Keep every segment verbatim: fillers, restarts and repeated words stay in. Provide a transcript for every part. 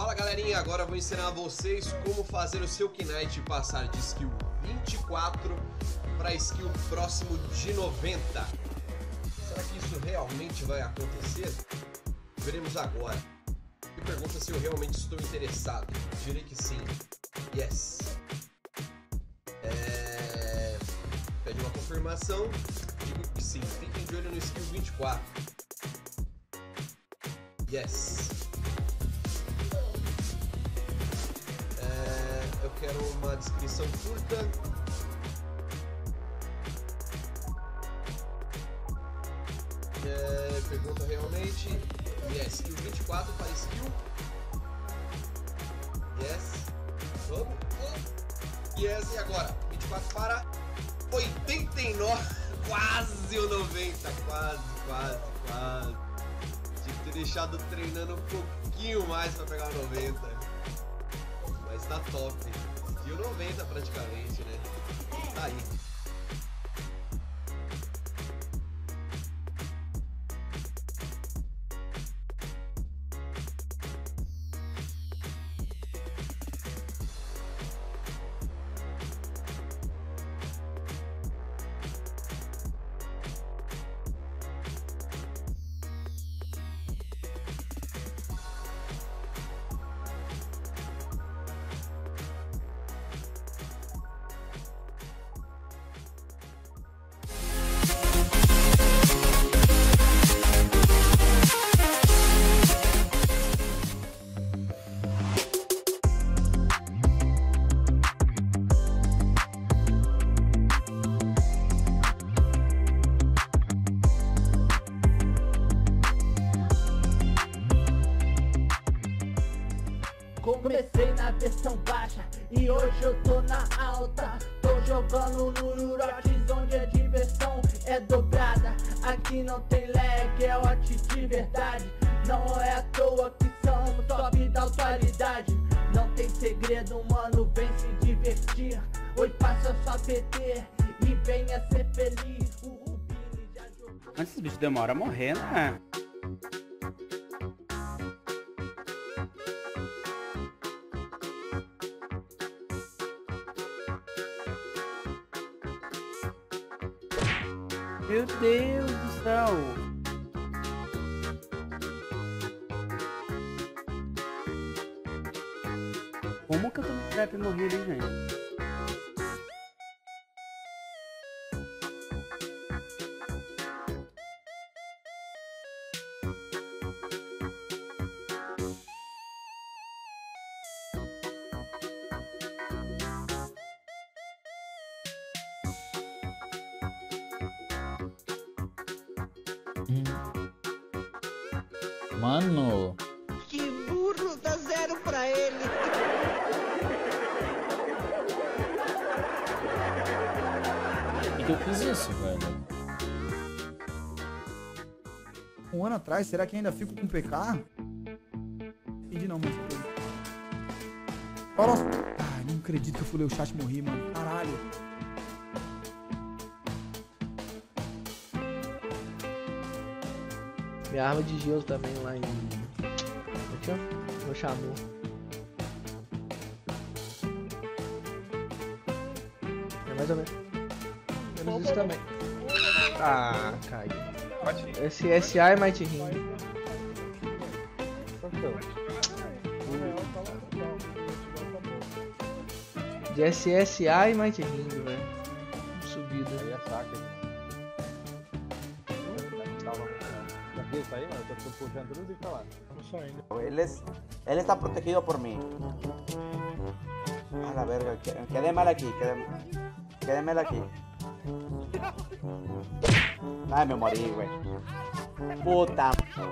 Fala galerinha, agora eu vou ensinar vocês como fazer o seu Knight passar de skill vinte e quatro para skill próximo de noventa. Será que isso realmente vai acontecer? Veremos agora. Me pergunta se eu realmente estou interessado. Direi que sim. Yes. É... Pede uma confirmação. Digo que sim. Fiquem de olho no skill vinte e quatro. Yes. É... Eu quero uma descrição curta. É... Pergunta realmente. Yes. Skill vinte e quatro para skill. Yes. Vamos. Yes. E agora? vinte e quatro para oitenta e nove. Quase o noventa. Quase, quase, quase. Tinha que ter deixado treinando um pouquinho mais para pegar o noventa. Mas tá top. Skill noventa praticamente, né? Tá aí. Comecei na versão baixa e hoje eu tô na alta. Tô jogando no Nurotes onde a diversão é dobrada. Aqui não tem lag, é hot de verdade. Não é à toa que somos top da atualidade. Não tem segredo, mano, vem se divertir. Oi, passa só P T e venha ser feliz. O Billy já jogou. Mas esses bichos demoram a morrer, né? Meu Deus do céu! Como que eu tô no trap e morri ali, gente? Mano, Que burro, dá zero pra ele. por que eu fiz isso, velho? Um ano atrás, será que ainda fico com P K? Entendi não, mano. Olha nossa... Ai, não acredito que eu fui ler o chat e morri, mano. Caralho. Minha arma de gelo também lá em... Aqui, ó. No Xamã. É mais ou menos. Menos isso também. Ah, caiu. Esse S A é Might Ring. De S S A e Might Ring, velho. Subida. Aí é saca. Isso aí, mano, eu tô puxando tudo e falar. Él, es, él está protegido por mí. A la verga, quédeme aquí, quédeme, quédeme aquí. Ay, me morí, güey. Puta.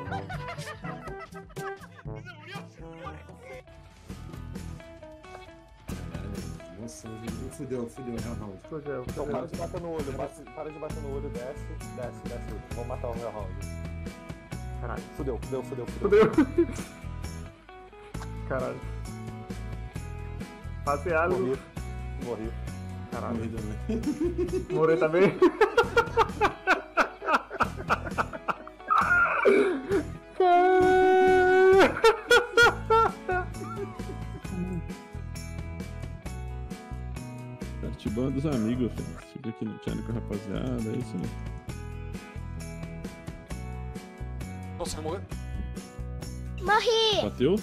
Nossa, fudeu, fudeu, Hellhound. Fudeu, Então para de bater no olho, bate, para de bater no olho, desce, desce, desce. Vamos matar o Hellhound. Caralho. Fudeu, fudeu, fudeu, fudeu. Fudeu. Caralho. Passeado. Morri. Morri. Caralho. Morri também. Morri também. Caralho. os amigos, filho. Fica aqui no channel com a rapaziada, é isso, né? Nossa, morreu. Morri! Bateu?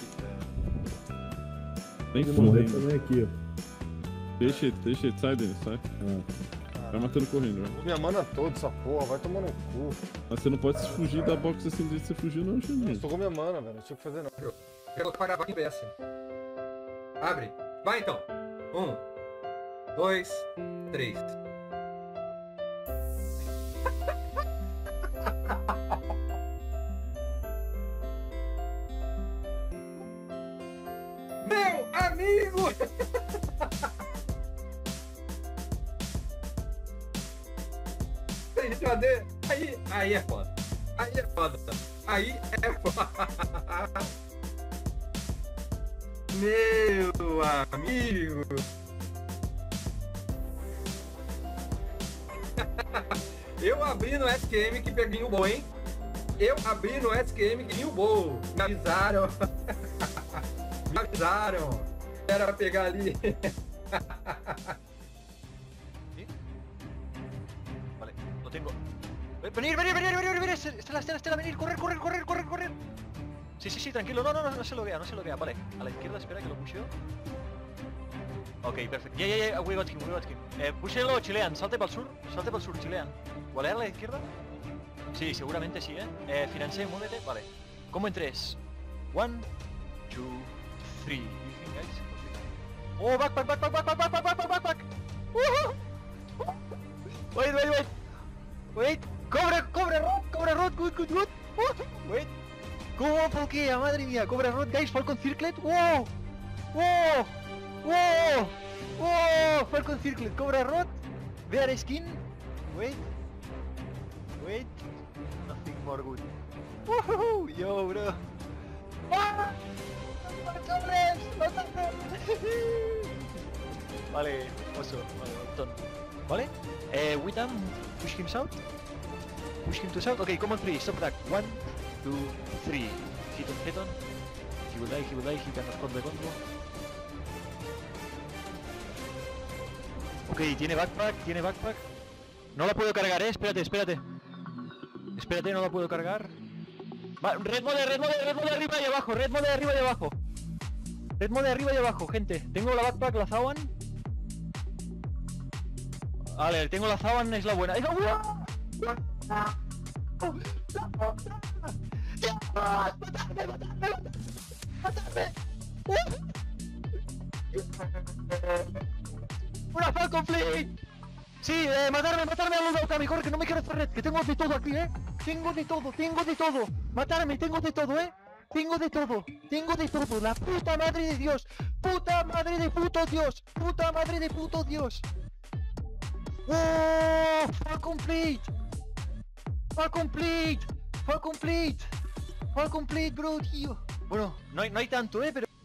Nem morrer fudendo. também aqui, ó. Deixa ele, deixa ele, sai dele, sai. Vai matando correndo, ó. Minha mana toda essa porra, vai tomar no cu. Mas você não pode se fugir da box assim do jeito que você fugiu, não, Não Xandinho. estou com minha mana, velho. Não tinha o que fazer, não. Eu quero pagar aqui em B S. Abre. Vai então. Um, dois, três. Meu amigo! Cadê? Aí, aí é foda. Aí é foda. Aí é foda. Meu amigo. Eu abri no S Q M que peguei o bom, hein? Eu abri no S Q M que vinha o bom. Me avisaram. Me avisaram. Era pra pegar ali. Vale, lo tengo. Venir, venir, venir, venir, venir. Estela, Estela, Estela, venir. Correr, correr, correr, correr, correr. Sí, sí, sí, tranquilo. No, no, no, no se lo vea, no se lo vea. Vale, a la izquierda, espera que lo pusheo. Ok, perfecto. Ya, ya, ya, we got him, we got him. Eh, pushelo, chilean. Salte para el sur, salte para el sur, chilean. ¿Gualear a la izquierda? Sí, seguramente sí, eh. eh Financé, muévete. Vale. Como en tres. One, two, three. You think, guys? Oh, back, back, back, back, back, back, back, back, back, back, back. Woohoo! Wait, wait, wait. Wait. Cobra, cobra, rod, cobra, rod, good, good, good. Wait. ¿Cómo? ¿Por qué? Madre mía, cobra rod, guys, Falcon Circlet. Wow. Wow. Wow. Wow. Falcon Circlet, cobra rod. Bear skin. Wait. Wait. Nothing more good. Woohoo. Yo, bro. ¡Ah! ¡Los hombres! ¡Los hombres! Vale, oso, vale, botón. Vale? Eh, we done. Push him south. Push him to south. Okay, come on three. Stop attack. One, two, three. Hit on, hit on. He will die, he will die. He cannot hold the combo. Ok, tiene backpack, tiene backpack. No la puedo cargar, eh. Espérate, espérate. Espérate, no la puedo cargar. Va, red mode, red mode, red mode arriba y abajo. Red mode arriba y abajo. Red mode arriba y abajo, gente. Tengo la backpack, la Zawan. Vale, tengo la Zawan, es la buena. ¡Es la buena! ¡Matarme, matarme, matarme! ¡Una Falcon Fleet! Sí, eh, matarme, matarme a los Dauka, mejor que no me quiero hacer red, que tengo de todo aquí, eh. Tengo de todo, tengo de todo. Matarme, tengo de todo, eh. Tengo de todo, tengo de todo. La puta madre de Dios. Puta madre de puto Dios. Puta madre de puto Dios. ¡Oh! ¡Fue complete! ¡Fue complete! ¡Fue complete! ¡Fue complete, bro, tío! Bueno, no hay, no hay tanto, eh, pero...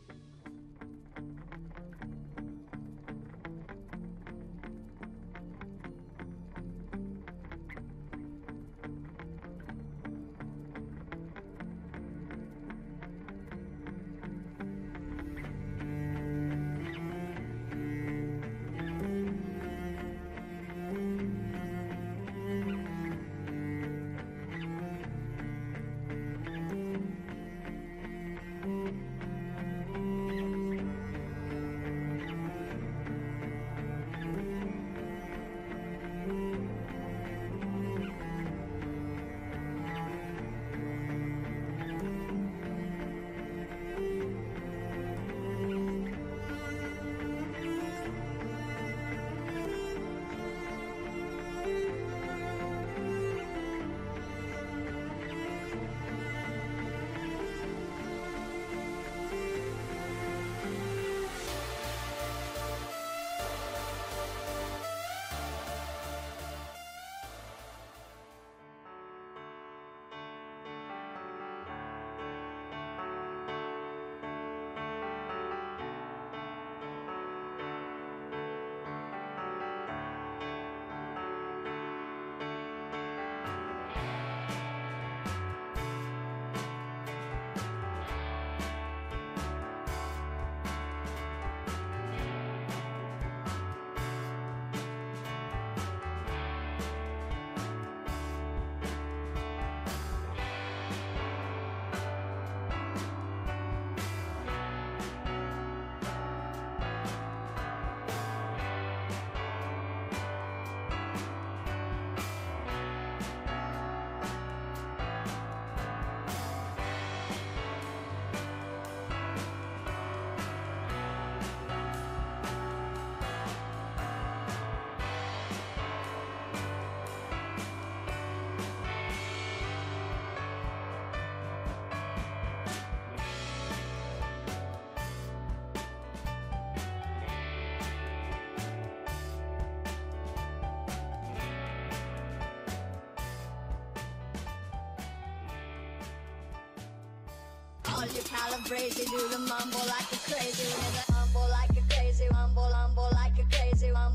all you calabrese, do the mumble like a crazy, with the mumble like a crazy, mumble, mumble like a crazy, mumble.